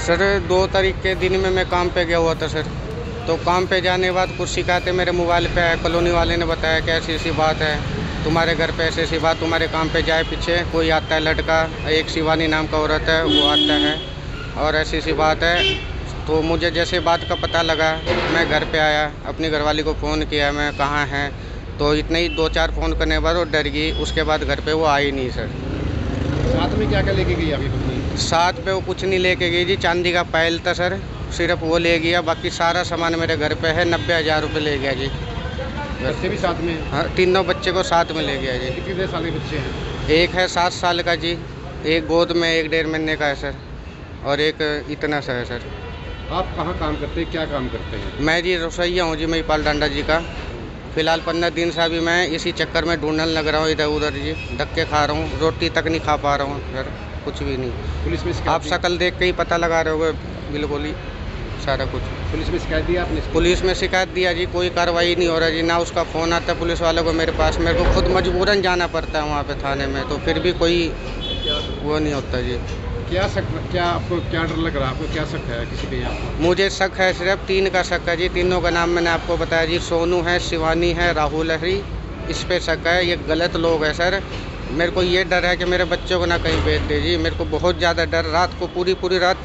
Sir 2 तारीख के दिन में मैं काम पे गया हुआ था सर। तो काम पे जाने के बाद कुछ शिकायतें मेरे मोबाइल पे आए। कॉलोनी वाले ने बताया कि ऐसी ऐसी बात है, तुम्हारे घर पे ऐसी ऐसी बात, तुम्हारे काम पे जाए पीछे कोई आता है लड़का, एक शिवानी नाम का औरत है वो आता है और ऐसी ऐसी बात है। तो मुझे जैसे बात का पता लगा मैं घर पे आया, अपनी घरवाली को फ़ोन किया मैं कहाँ हैं, तो इतने ही 2-4 फ़ोन करने के बाद वो डर गई। उसके बाद घर पे वो आई नहीं सर। साथ में क्या क्या लेके गई आपकी पत्नी? साथ पे वो कुछ नहीं लेके गई जी, चांदी का पायल था सर, सिर्फ वो ले गया। बाकी सारा सामान मेरे घर पे है। 90,000 रुपये ले गया जी। बच्चे भी साथ में? हाँ, तीनों बच्चे को साथ में ले गया जी। कितने साल के बच्चे हैं? एक है 7 साल का जी, एक गोद में 1-1.5 महीने का है सर, और एक इतना सा है सर। आप कहाँ काम करते हैं, क्या काम करते हैं? मैं जी रसोइया हूँ जी, महिपाल डांडा जी का। फ़िलहाल 15 दिन से अभी मैं इसी चक्कर में ढूंढने लग रहा हूँ इधर उधर जी, धक्के खा रहा हूँ, रोटी तक नहीं खा पा रहा हूँ सर, कुछ भी नहीं। पुलिस में शिकायत आप शक्ल देख के ही पता लगा रहे होगे बिल्कुल ही सारा कुछ। पुलिस में शिकायत दी आपने? पुलिस में शिकायत दिया जी, कोई कार्रवाई नहीं हो रहा जी, ना उसका फ़ोन आता पुलिस वालों को मेरे पास। मेरे को खुद मजबूरन जाना पड़ता है वहाँ पे थाने में, तो फिर भी कोई वो नहीं होता जी। क्या आपको क्या डर लग रहा है? आपको क्या शक है किसी पे? आपको मुझे शक है, सिर्फ 3 का शक है जी। तीनों का नाम मैंने आपको बताया जी, सोनू है, शिवानी है, राहुल है। इस पे शक है, ये गलत लोग हैं सर। मेरे को ये डर है कि मेरे बच्चों को ना कहीं भेज दे जी, मेरे को बहुत ज़्यादा डर। रात को पूरी रात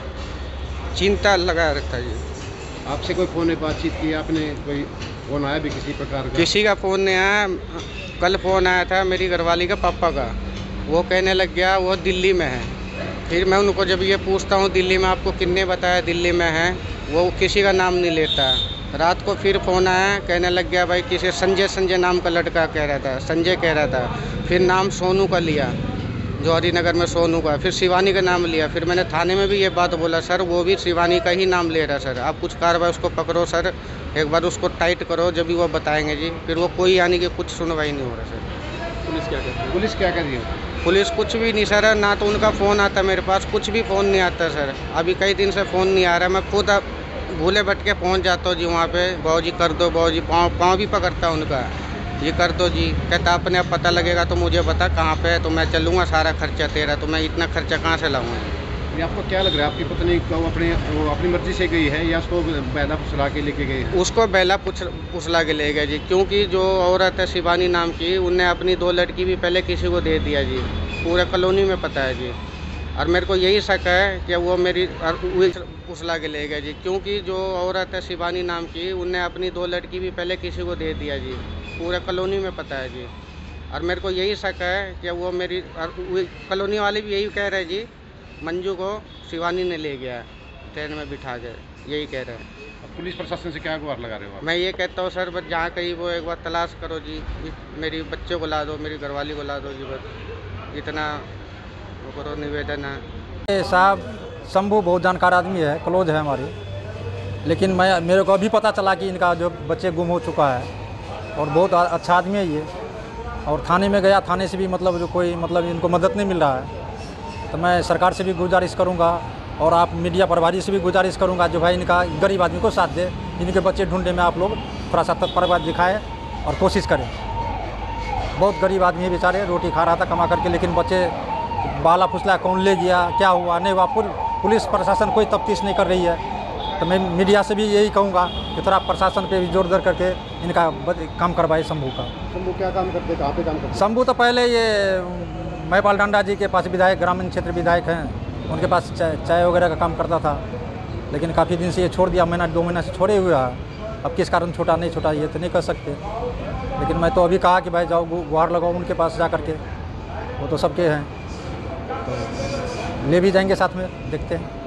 चिंता लगा रखता है जी। आपसे कोई फ़ोन में बातचीत की आपने? कोई फ़ोन आया भी किसी प्रकार का? किसी का फ़ोन नहीं आया। कल फ़ोन आया था मेरी घरवाली का पापा का, वो कहने लग गया वो दिल्ली में है। फिर मैं उनको जब ये पूछता हूँ दिल्ली में आपको किसने बताया दिल्ली में है, वो किसी का नाम नहीं लेता। रात को फिर फ़ोन आया, कहने लग गया भाई किसी संजय नाम का लड़का कह रहा था, संजय कह रहा था। फिर नाम सोनू का लिया, जो हरिनगर में सोनू का। फिर शिवानी का नाम लिया। फिर मैंने थाने में भी ये बात बोला, सर वो भी शिवानी का ही नाम ले रहा है सर, आप कुछ कार्रवाई उसको पकड़ो सर, एक बार उसको टाइट करो, जब भी वो बताएंगे जी। फिर वो कोई यानी कि कुछ सुनवाई नहीं हो रहा सर। पुलिस क्या कहती है? पुलिस क्या कर रही है? पुलिस कुछ भी नहीं सर, ना तो उनका फ़ोन आता मेरे पास, कुछ भी फ़ोन नहीं आता सर। अभी कई दिन से फ़ोन नहीं आ रहा। मैं खुद भूले भटके पहुंच जाता हूँ जी वहाँ पे, बाबूजी कर दो, बाबूजी पाँव भी पकड़ता उनका, ये कर दो जी। कहता अपने आप पता लगेगा तो मुझे बता कहाँ पे है, तो मैं चलूँगा, सारा खर्चा तेरा। तो मैं इतना खर्चा कहाँ से लाऊँगा? ये आपको क्या लग रहा है, आपकी पत्नी को अपनी मर्ज़ी से गई है या उसको बैला फुसला के लेके गई है? उसको बैला फुसला के ले गया जी, क्योंकि जो औरत है शिवानी नाम की, उनने अपनी 2 लड़की भी पहले किसी को दे दिया जी, पूरे कॉलोनी में पता है जी। और मेरे को यही शक है कि वो मेरी फुसला के ले गया जी, क्योंकि जो औरत है शिवानी नाम की, उनने अपनी 2 लड़की भी पहले किसी को दे दिया जी, पूरे कॉलोनी में पता है जी। और मेरे को यही शक है कि वो मेरी कॉलोनी वाले भी यही कह रहे हैं जी, मंजू को शिवानी ने ले गया ट्रेन में बिठा के, यही कह रहे हैं। पुलिस प्रशासन से क्या गुहार लगा रहे हो आप? मैं ये कहता हूँ सर, बस जहाँ कहीं वो एक बार तलाश करो जी, मेरी बच्चों को ला दो, मेरी घरवाली को ला दो जी, बस इतना वो करो, निवेदन है। साहब शंभू बहुत जानकार आदमी है, क्लोज है हमारे, लेकिन मेरे को अभी पता चला कि इनका जो बच्चे गुम हो चुका है, और बहुत अच्छा आदमी है ये। और थाने में गया, थाने से भी मतलब जो कोई मतलब इनको मदद नहीं मिल रहा है। तो मैं सरकार से भी गुजारिश करूंगा और आप मीडिया प्रभारी से भी गुजारिश करूंगा, जो भाई इनका गरीब आदमी को साथ दे, इनके बच्चे ढूंढने में आप लोग थोड़ा सा तत्परता दिखाएं और कोशिश करें। बहुत गरीब आदमी है बेचारे, रोटी खा रहा था कमा करके, लेकिन बच्चे बाला फुसला कौन ले गया, क्या हुआ नहीं हुआ, पुलिस प्रशासन कोई तफ्तीश नहीं कर रही है। तो मैं मीडिया से भी यही कहूँगा कि थोड़ा प्रशासन पे भी जोर दर करके इनका काम करवाए शंभू का। शंभू क्या काम करते, कहाँ पे काम करते? शंभू तो पहले ये महिपाल डांडा जी के पास विधायक, ग्रामीण क्षेत्र विधायक हैं, उनके पास चाय वगैरह का काम करता था, लेकिन काफ़ी दिन से ये छोड़ दिया, 2 महीना से छोड़े हुए है। अब किस कारण छोटा नहीं छोटा ये तो नहीं कर सकते, लेकिन मैं तो अभी कहा कि भाई जाओ गुहार लगाओ उनके पास जा करके, वो तो सबके हैं, तो ले भी जाएंगे साथ में, देखते हैं।